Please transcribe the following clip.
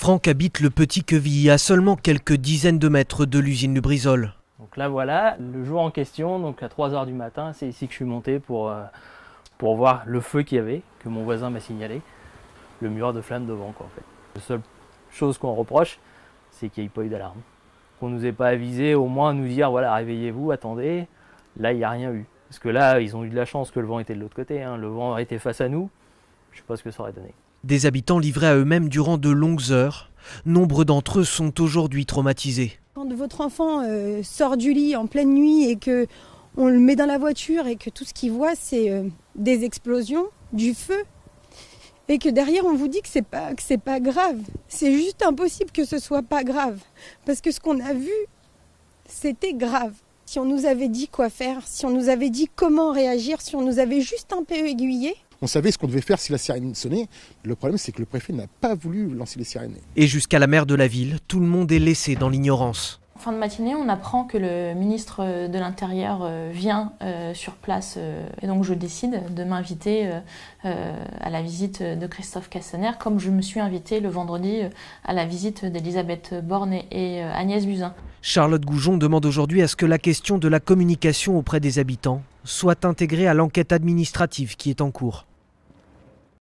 Franck habite le Petit Quevilly, à seulement quelques dizaines de mètres de l'usine Lubrizol. Donc là voilà, le jour en question, donc à 3 h du matin, c'est ici que je suis monté pour voir le feu qu'il y avait, que mon voisin m'a signalé. Le mur de flammes devant quoi, en fait. La seule chose qu'on reproche, c'est qu'il n'y ait pas eu d'alarme. Qu'on ne nous ait pas avisé, au moins nous dire voilà, réveillez-vous, attendez. Là, il n'y a rien eu. Parce que là, ils ont eu de la chance que le vent était de l'autre côté. Le vent était face à nous. Je ne sais pas ce que ça aurait donné. Des habitants livrés à eux-mêmes durant de longues heures. Nombre d'entre eux sont aujourd'hui traumatisés. Quand votre enfant sort du lit en pleine nuit et qu'on le met dans la voiture et que tout ce qu'il voit, c'est des explosions, du feu, et que derrière on vous dit que c'est pas grave. C'est juste impossible que ce soit pas grave. Parce que ce qu'on a vu, c'était grave. Si on nous avait dit quoi faire, si on nous avait dit comment réagir, si on nous avait juste un peu aiguillé. On savait ce qu'on devait faire si la sirène sonnait. Le problème, c'est que le préfet n'a pas voulu lancer les sirènes. Et jusqu'à la maire de la ville, tout le monde est laissé dans l'ignorance. En fin de matinée, on apprend que le ministre de l'Intérieur vient sur place et donc je décide de m'inviter à la visite de Christophe Castaner, comme je me suis invitée le vendredi à la visite d'Elisabeth Borne et Agnès Buzyn. Charlotte Goujon demande aujourd'hui à ce que la question de la communication auprès des habitants soit intégrée à l'enquête administrative qui est en cours.